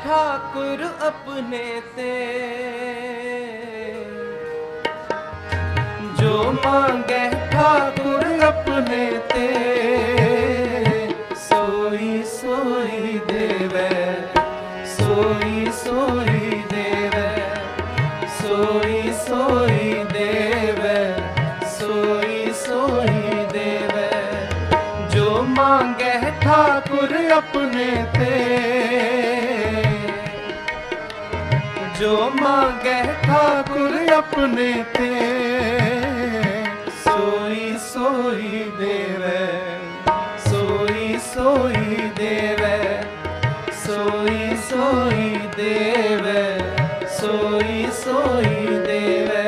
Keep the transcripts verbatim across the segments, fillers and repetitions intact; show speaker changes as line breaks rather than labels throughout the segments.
ठाकुर अपने ते, जो मांगे ठाकुर अपने ते, सोई सोई देवे, सोई सोई देवे, सोई सोई देवे, सोई सोई देवे, जो मांगे ठाकुर अपने ते, जो मांगे ठाकुर अपने ते, सोई सोई देवे, सोई सोई देवे, सोई सोई देवे, सोई सोई देवे।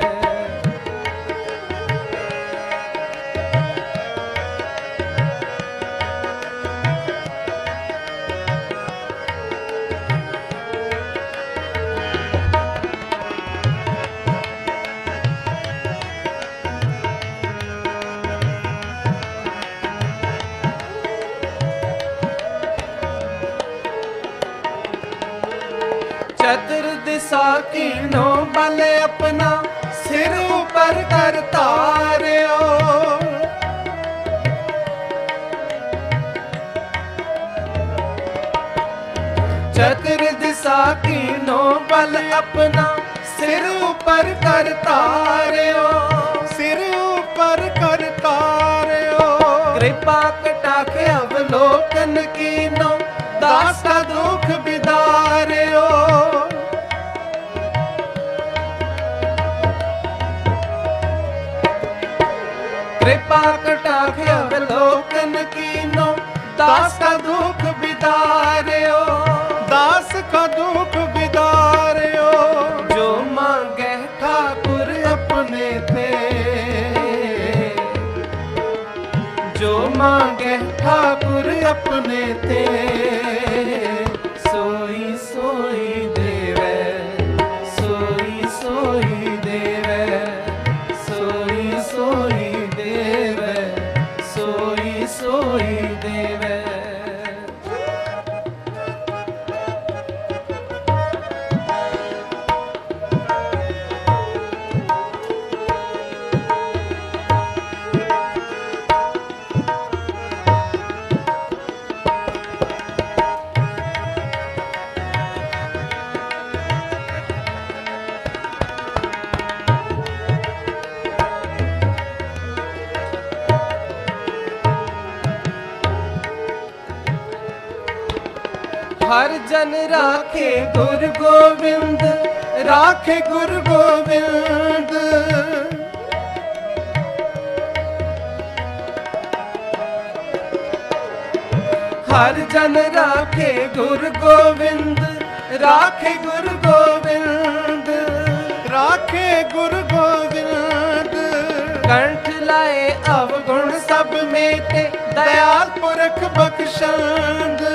चतुर दिशा कीनो बल अपना सिर ऊपर कर तार्यो, चतुर दिशा कीनो बल अपना सिर ऊपर कर तार्यो, सिर ऊपर कर तार्यो, कृपा कटाक्ष अवलोकन कीनो दास का दुख बिदार्यो, कृपा कटाक्ष अवलोकन कीनो दास का दुख बिदार्यो, दास का दुख बिदार्यो, जो मांगे ठाकुर अपने ते, जो मांगे ठाकुर अपने ते, सोई सोई देवे, सोई सोई देवे, सोई सोई देवे, सोई सोई देवे। हर जन राखे गुरु गोविंद, राखे गुरु गोविंद, हर जन राखे गुरु गोविंद, राखे गुरु गोविंद, राखे गुरु गोविंद, कंठ लाए अवगुण सब मेटे, दयाल पुरख बख्शंद,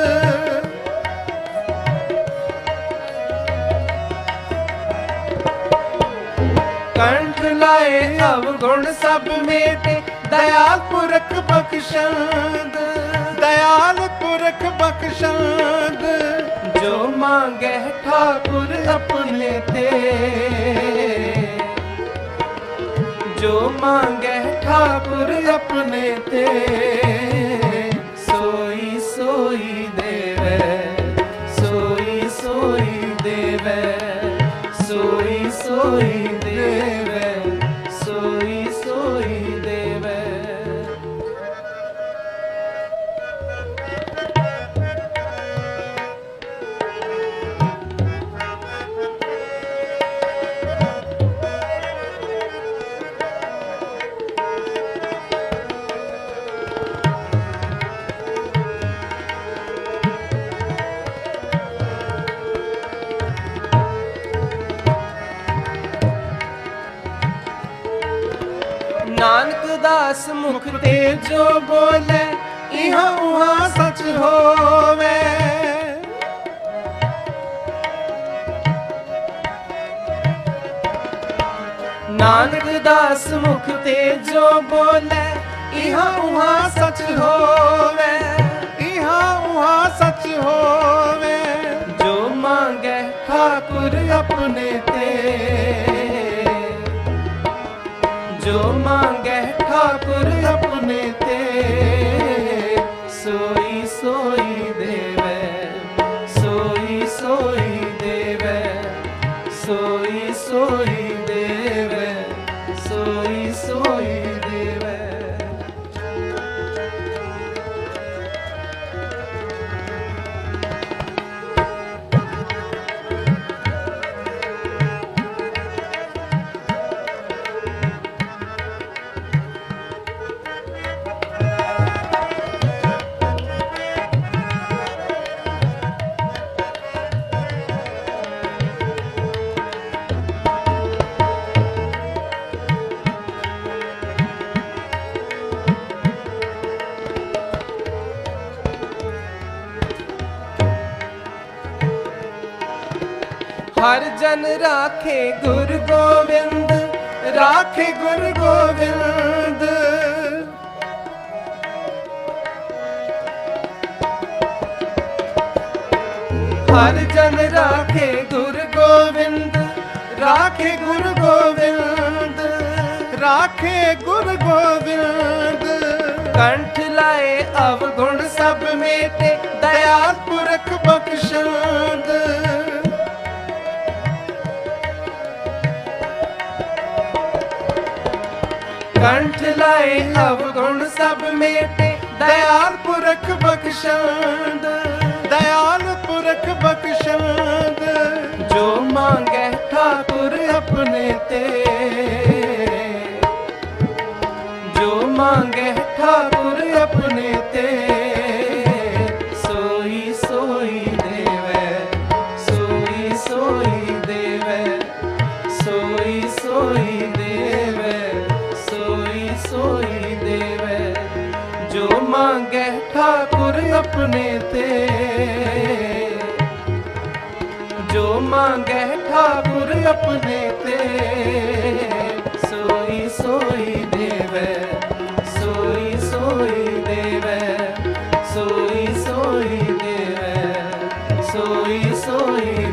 कंठ लाए अवगुण सब मेटे, दयाल पुरख बख्शंद, दयाल पुरख बख्शंद, जो मांगे ठाकुर अपने ते, जो मांगे ठाकुर अपने ते, सोई सोई देवे, सोई सोई देवे, सोई सोई देवे, सोई सोई देवे। नानक दास मुख ते जो बोले, इहाँ उहाँ सच होवे, नानक दास मुख ते जो बोले, इहाँ उहाँ सच होवे, इहाँ उहाँ सच होवे, जो ठाकुर अपने ते, जो मांगे ठाकुर अपने ते, सोई सोई देवे, सोई सोई देवे, सोई सोई देवे, सोई सोई देवे। हर जन राखे गुरु गोविंद, राखे गुरु गोविंद। हर जन राखे गुरु गोविंद, राखे गुरु गोविंद, राखे गुरु गोविंद। कंठ लाए अवगुण सब मेटे, दयाल पुरख बख्शंद। कंठ लाए अवगुण सब मेटे, दयाल पुरख बख्शंद, दयाल पुरख बख्शंद। जो मांगे ठाकुर अपने ते, जो मांगे ठाकुर अपने ते, सोई सोई देवे, सोई सोई देवे, सोई सोई देवे, सोई सोई देवे। जो मांगे ठाकुर अपने ते, जो मांगे ठाकुर अपने ते, सोई सोई देवे, सोई सोई देवे, सोई सोई देवे, सोई सोई